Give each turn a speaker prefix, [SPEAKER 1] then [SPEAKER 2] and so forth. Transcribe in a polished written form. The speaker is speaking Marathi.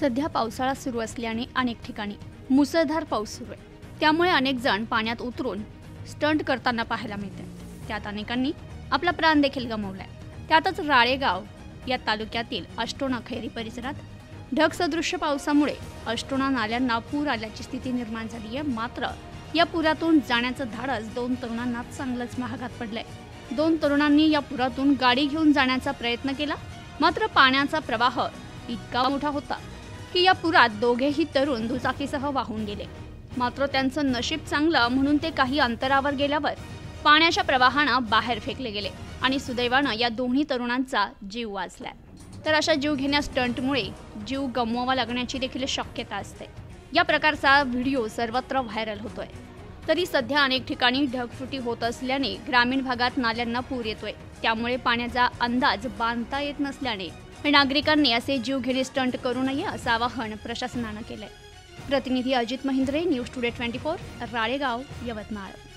[SPEAKER 1] सध्या पावसाळा सुरू असल्याने अनेक ठिकाणी मुसळधार पाऊस सुरू आहे। त्यामुळे अनेक जण पाण्यात उतरून स्टंट करताना पाहायला मिळते। त्यात अनेकांनी आपला प्राण देखील गमावलाय। त्यातच राळेगाव या तालुक्यातील अष्टोना खैरी परिसरात ढगसदृश्य पावसामुळे अष्टोना नाल्यांना पूर आल्याची स्थिती निर्माण झाली आहे। मात्र या पुरातून जाण्याचं धाडस दोन तरुणांना चांगलंच महागात पडलंय। दोन तरुणांनी या पुरातून गाडी घेऊन जाण्याचा प्रयत्न केला, मात्र पाण्याचा प्रवाह इतका मोठा होता की या पुरात दोघेही तरुण दुचाकीसह वाहून गेले। मात्र त्यांचं नशीब चांगलं म्हणून ते काही अंतरावर गेल्यावर पाण्याच्या प्रवाहानं बाहेर फेकले गेले आणि सुदैवानं या दोन्ही तरुणांचा जीव वाचलाय। तर अशा जीवघेण्या स्टंटमुळे जीव गमवावा लागण्याची देखील शक्यता असते। या प्रकारचा व्हिडिओ सर्वत्र व्हायरल होतोय। तरी सध्या अनेक ठिकाणी ढगफुटी होत असल्याने ग्रामीण भागात नाल्यांना पूर येतोय। त्यामुळे पाण्याचा अंदाज बांधता येत नसल्याने नागरिकांनी असे जीवघेणे स्टंट करू नये असं आवाहन प्रशासनानं केलंय। प्रतिनिधी अजित महिंद्रे, न्यूज टुडे 24, राळेगाव, यवतमाळ।